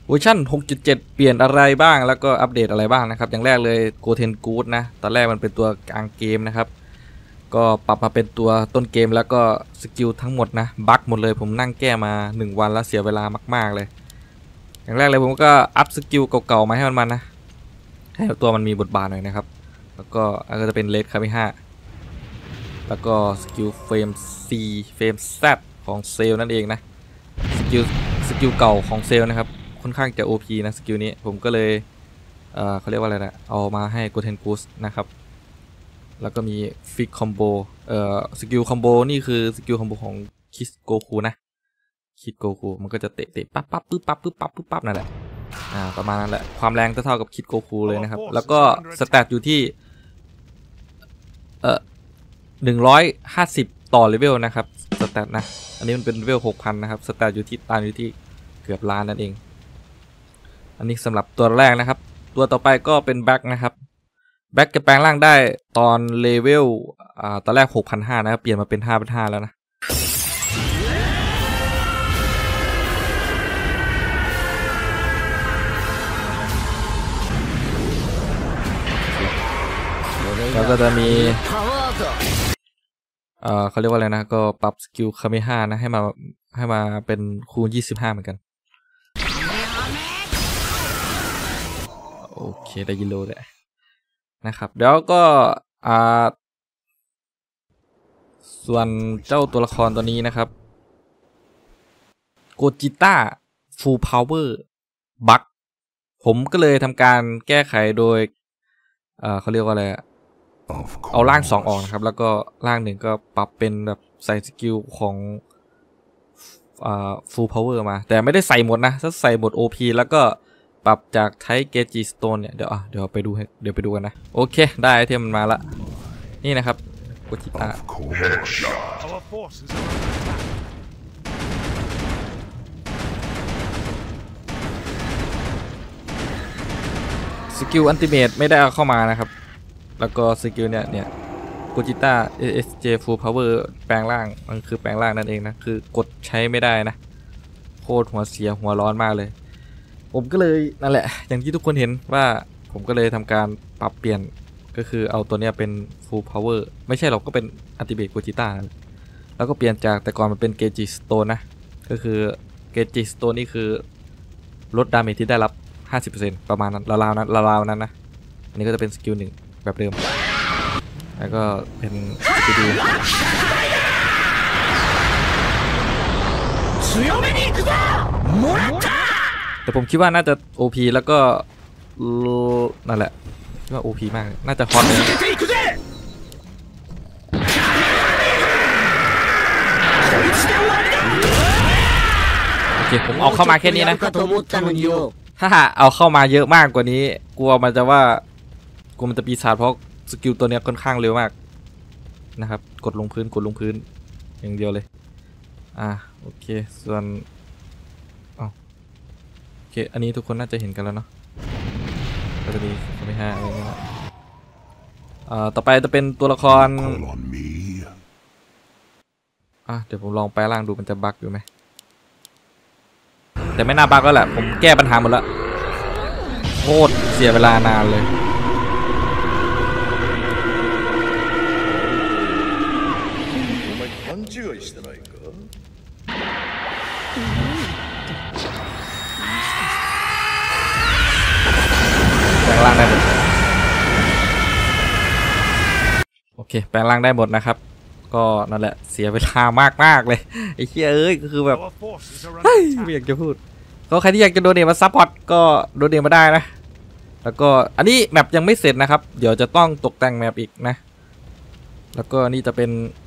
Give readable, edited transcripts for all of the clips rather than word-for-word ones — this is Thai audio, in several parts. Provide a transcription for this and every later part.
เวอร์ชัน 6.7 เปลี่ยนอะไรบ้างแล้วก็อัปเดตอะไรบ้างนะครับอย่างแรกเลยโกเทนกูดนะตอนแรกมันเป็นตัวกลางเกมนะครับก็ปรับมาเป็นตัวต้นเกมแล้วก็สกิลทั้งหมดนะบั๊กหมดเลยผมนั่งแก้มา1วันแล้วเสียเวลามากๆเลยอย่างแรกเลยผมก็อัพสกิลเก่าๆมาให้มันนะให้ตัวมันมีบทบาทหน่อยนะครับแล้วก็จะเป็นเลดคามิห้าแล้วก็สกิลเฟรม C เฟรม Z ของเซลนั่นเองนะสกิลเก่าของเซลนะครับค่อนข้างจะ OP นะสกิลนี้ผมก็เลยเขาเรียกว่าอะไรนะเอามาให้โกเทนกูสนะครับแล้วก็มีฟิกคอมโบสกิลคอมโบนี่คือสกิลคอมโบของคิดโกคูนะคิดโกคูมันก็จะเตะปั๊บปั๊บปึ๊บปั๊บปึ๊บปั๊บปึ๊บปั๊บนั่นแหละประมาณนั้นแหละความแรงเท่ากับคิดโกคูเลยนะครับแล้วก็สแตทอยู่ที่150ต่อเลเวลนะครับสแตทนะอันนี้มันเป็นเลเวล 6,000 นะครับสแตทอยู่ที่เกือบล้านนั่นเองอันนี้สำหรับตัวแรกนะครับตัวต่อไปก็เป็นแบ็คนะครับแบ็คจะแปลงร่างได้ตอนเลเวลตอนแรก 6,500 นะครับเปลี่ยนมาเป็น 5,500 แล้วนะแล้วก็จะมีเขาเรียกว่าอะไรนะก็ปรับสกิลคาเมห้านะให้มาเป็นคูณ25เหมือนกันโอเคได้ยินโลเลยนะครับเดี๋ยวก็ส่วนเจ้าตัวละครตัวนี้นะครับโกจิต้าฟูลพาวเวอร์บัคผมก็เลยทำการแก้ไขโดยเขาเรียกว่าอะไรเอาร่าง2ออกนะครับแล้วก็ร่าง1ก็ปรับเป็นแบบใส่สกิลของfull power มาแต่ไม่ได้ใส่หมดนะถ้าใส่หมด OP แล้วก็ปรับจากไทเกจิสโตนเนี่ยเดี๋ยวไปดูกันนะโอเคได้ไอเทมมันมาละนี่นะครับโกจิต้าสกิลอัลติเมทไม่ได้เอาเข้ามานะครับแล้วก็สกิลเนี่ยโกจิต้า SJ Full Power แปลงร่างมันคือแปลงร่างนั่นเองนะคือกดใช้ไม่ได้นะโคตรหัวเสียหัวร้อนมากเลยผมก็เลยนั่นแหละอย่างที่ทุกคนเห็นว่าผมก็เลยทำการปรับเปลี่ยนก็คือเอาตัวเนี้ยเป็น Full Power ไม่ใช่หรอกก็เป็นอัลติเมทโกจิต้าแล้วก็เปลี่ยนจากแต่ก่อนมันเป็นเกจิสโตนนะก็คือเกจิสโตนนี่คือลดดาเมจที่ได้รับ 50% ประมาณนั้นราวๆนั้นนะอันนี้ก็จะเป็นสกิล1แบบเดิมแล้วก็เป็นสกิลแต่ผมคิดว่าน่าจะ OP แล้วก็นั่นแหละคิดว่า OP มากน่าจะฮอตเลยโอเคผมเอาเข้ามาแค่นี้นะถ้าเอาเข้ามาเยอะมากกว่านี้กลัวมันจะปีศาจเพราะสกิลตัวเนี้ยค่อนข้างเร็วมากนะครับกดลงพื้นอย่างเดียวเลยโอเคส่วนโอเคอันนี้ทุกคนน่าจะเห็นกันแล้วเนาะก็จะมีไม่ห้าอะไรเงี้ยต่อไปจะเป็นตัวละครเดี๋ยวผมลองแปลร่างดูมันจะบั๊กอยู่ไหมแต่ไม่น่าบั๊กแล้วแหละผมแก้ปัญหาหมดแล้วโคตรเสียเวลานานเลยแปลงร่างได้หมดโอเคแปลงร่างได้หมดนะครับก็นั่นแหละเสียเวลามากเลยไอ้เหี้ยก็คือแบบไม่อยากจะพูดก็ใครที่อยากจะโดเนทมาซัพพอร์ตก็โดเนทมาได้นะแล้วก็อันนี้แมปยังไม่เสร็จนะครับเดี๋ยวจะต้องตกแต่งแมปอีกนะแล้วก็นี่จะเป็น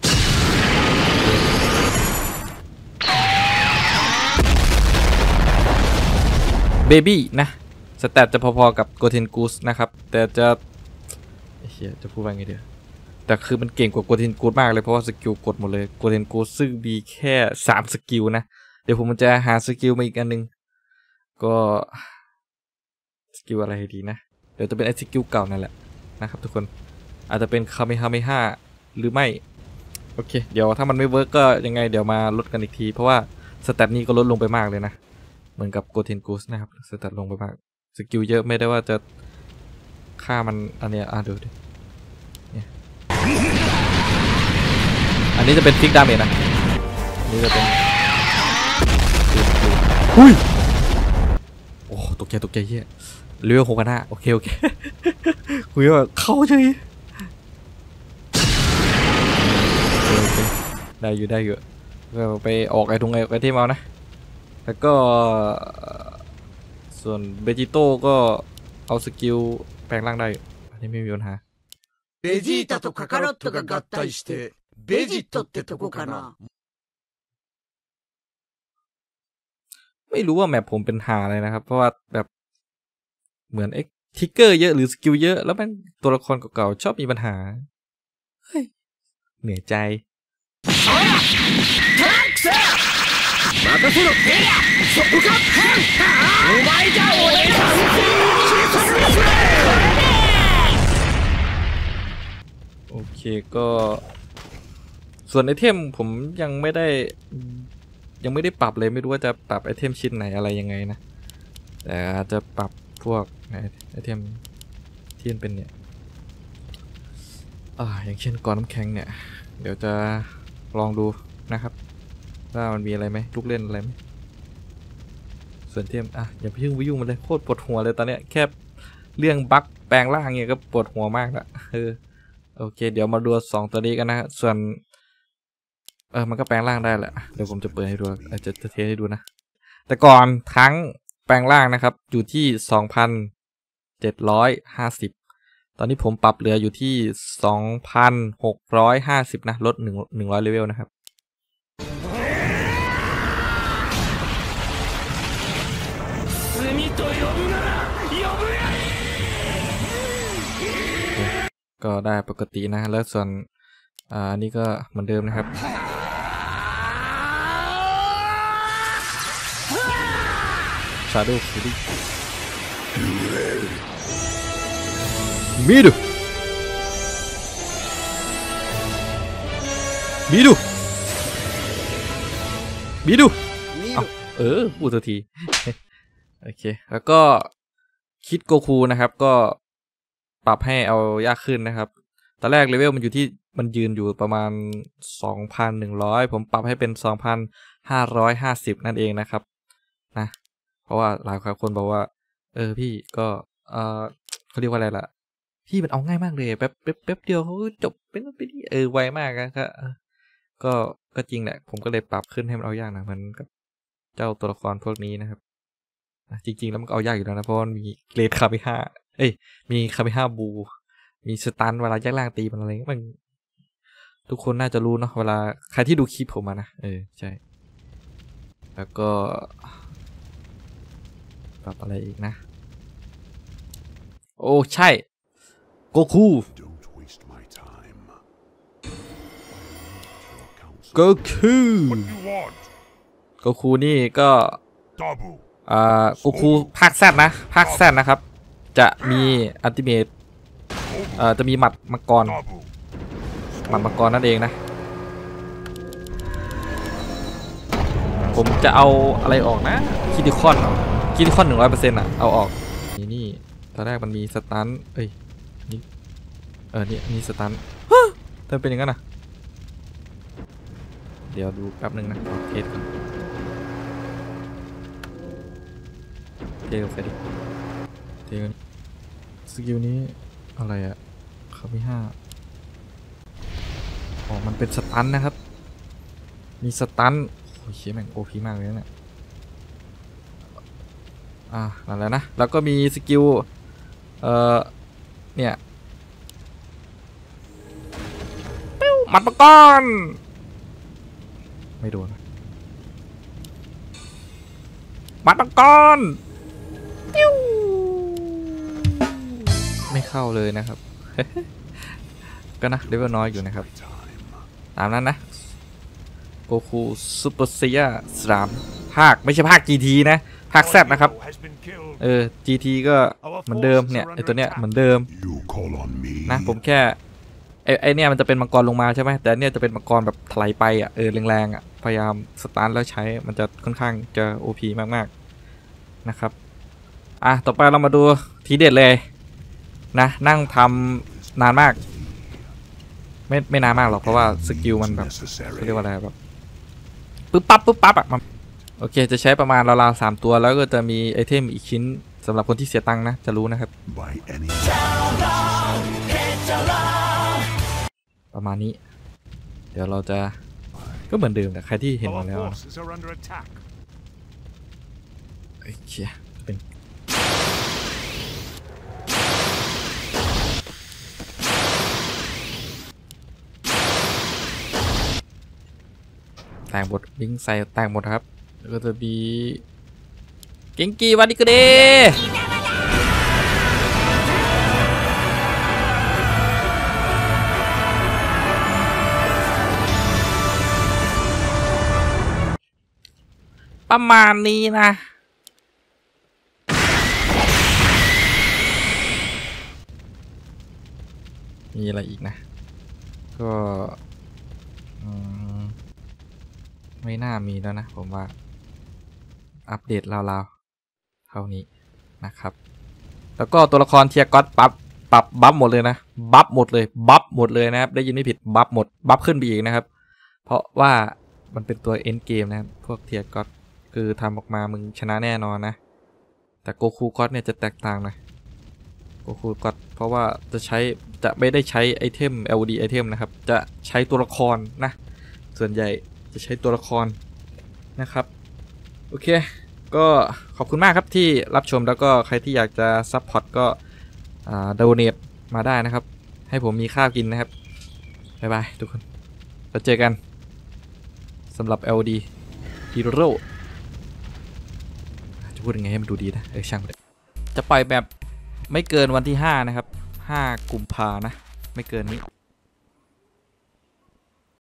เบบี้นะสแตทจะพอๆกับโกเทนกูสนะครับแต่จะพูดว่าไงเดียวแต่คือมันเก่งกว่าโกเทนกูสมากเลยเพราะว่าสกิลกดหมดเลยโกเทนกูสซึ่งมีแค่3สกิลนะเดี๋ยวผมจะหาสกิลมาอีกอันนึงก็สกิลอะไรดีนะเดี๋ยวจะเป็นไอสกิลเก่านั่นแหละนะครับทุกคนอาจจะเป็นคาเมฮาเมฮ่าหรือไม่โอเคเดี๋ยวถ้ามันไม่เวิร์กก็ยังไงเดี๋ยวมาลดกันอีกทีเพราะว่าสแตทนี้ก็ลดลงไปมากเลยนะมือนกับโกเทนกูสนะครับสตัดลงไปมากสกิลเยอะไม่ได้ว่าจะฆ่ามันอันเนี้ยดูดิเนี่ยอันนี้จะเป็นฟิกดาเมจนะนี่จะเป็นหุ้ยโอ้ตกใจเฮียเรือ6,500โอเคคุยว่าเข้าเฉยได้อยู่ก็ไปออกไอ้ตรงไอ้ที่มานะแล้วก็ส่วนเบจิโต้ก็เอาสกิลแปลงร่างได้อันนี้ไม่มีปัญหาベジータとカカロットが合体してベジットってとこかなไม่รู้ว่าแมปผมเป็นหาอะไรนะครับเพราะว่าแบบเหมือนทิกเกอร์เยอะหรือสกิลเยอะแล้วมันตัวละครเก่าๆชอบมีปัญหาเฮ้ยเหนื่อยใจโอเคก็ส่วนไอเทมผมยังไม่ได้ปรับเลยไม่รู้ว่าจะปรับไอเทมชิ้นไหนอะไรยังไงนะแต่อาจจะปรับพวกไอเทมที่เป็นเนี่ยอย่างเช่นก้อนน้ำแข็งเนี่ยเดี๋ยวจะลองดูนะครับว่ามันมีอะไรไหมลูกเล่นอะไรไหมส่วนเทมอย่าไปยุ่งมันเลยโคตรปวดหัวเลยตอนเนี้ยแค่เรื่องบั๊กแปลงร่างเนี่ยก็ปวดหัวมากละโอเคเดี๋ยวมาดู2ตัวนี้กันนะส่วนมันก็แปลงร่างได้แหละเดี๋ยวผมจะเปิดให้ดูจะเทสให้ดูนะแต่ก่อนทั้งแปลงร่างนะครับอยู่ที่ 2,750 ตอนนี้ผมปรับเหลืออยู่ที่ 2,650 นะลด100เลเวลนะครับก็ได้ปกตินะแล้วส่วนอันนี้ก็เหมือนเดิมนะครับชาโดว์ฟูรี่มีดูพูดสักทีโอเคแล้วก็คิดโกคูนะครับก็ปรับให้เอายากขึ้นนะครับตอนแรกเลเวลมันยืนอยู่ประมาณ 2,100 ผมปรับให้เป็น 2,550 นั่นเองนะครับนะเพราะว่าหลายคนบอกว่าพี่ก็เขาเรียกว่าอะไรล่ะพี่มันเอาง่ายมากเลยแป๊บเดียวเขาจบเป็นนี่ไวมากนะครับก็จริงแหละผมก็เลยปรับขึ้นให้มันเอายากนะมันกับเจ้าตัวละครพวกนี้นะครับจริงๆแล้วมันก็เอายากอยู่แล้วนะเพราะมันมีเกรดคามิฮามีคามิฮาบูมีสตันเวลาแยกล่างตีมันอะไรมันทุกคนน่าจะรู้เนาะเวลาใครที่ดูคลิปผมมานะใช่แล้วก็ปรับอะไรอีกนะโอ้ใช่โกคูนี่ก็โกคูภาคแซดนะภาคแซดนะครับจะมีอัลติเมทจะมีหมัดมังกรนั่นเองนะผมจะเอาอะไรออกนะคิติคอน 100% เอาออกนี่ตอนแรกมันมีสตันนี่มีสตันทำเป็นอย่างนั้นนะเดี๋ยวดูแป๊บนึงนะเทสก่อนเทสไปดิสกิลนี้อะไรคามิฮามันเป็นสตันนะครับมีสตันโอ้ยแม่งโอพีมากเลยนะนั่นแหละนะแล้วก็มีสกิลเนี่ยหมัดมังกรไม่โดนหมัดมังกรไม่เข้าเลยนะครับ ก็นะเลเวลน้อยอยู่นะครับตามนั้นนะโกคูซูเปอร์เซีย3ภาคไม่ใช่ภาค GT นะภาคแซดนะครับGT ก็เหมือนเดิมเนี่ยไอตัวเนี้ยเหมือนเดิมนะผมแค่ไอเนี่ยมันจะเป็นมังกรลงมาใช่ไหมแต่เนี่ยจะเป็นมังกรแบบถลายไปแรงๆพยายามสตาร์ทแล้วใช้มันจะค่อนข้างจะ OP มากนะครับต่อไปเรามาดูทีเด็ดเลยนะนั่งทำนานมากไม่นานมากหรอกเพราะว่าสกิลมันแบบเรียกว่าอะไรแบบปึ๊บปั๊บอ่ะโอเคจะใช้ประมาณราวๆ3ตัวแล้วก็จะมีไอเทมอีกชิ้นสำหรับคนที่เสียตังค์นะจะรู้นะครับประมาณนี้เดี๋ยวเราจะก็เหมือนเดิมแต่ใครที่เห็นมาแล้วโอเคเป็นแต่งบทลิงใส่แต่งหมดครับแล้วก็จะมีเก่งกีวันนี้ก็ดีประมาณนี้นะมีอะไรอีกนะก็ไม่น่ามีแล้วนะผมว่าอัปเดตราวๆเท่านี้นะครับแล้วก็ตัวละครเทียร์ก็อตปรับบัฟหมดเลยนะบัฟหมดเลยนะครับได้ยินไม่ผิดบัฟหมดบัฟขึ้นไปอีกนะครับเพราะว่ามันเป็นตัวเอ็นเกมนะครับพวกเทียร์ก็อตคือทำออกมามึงชนะแน่นอนนะแต่โกคูก็อตเนี่ยจะแตกต่างหน่อยโกคูก็อตเพราะว่าจะไม่ได้ใช้ไอเทม LD ไอเทมนะครับจะใช้ตัวละครนะส่วนใหญ่จะใช้ตัวละครนะครับโอเคก็ขอบคุณมากครับที่รับชมแล้วก็ใครที่อยากจะซัพพอร์ตก็โดเนทมาได้นะครับให้ผมมีข้าวกินนะครับบ๊ายบายทุกคนแล้วเจอกันสำหรับ LD Hero จะพูดยังไงให้มันดูดีนะช่างเลยจะปล่อยแบบไม่เกินวันที่5นะครับ5 กุมภานะไม่เกินนี้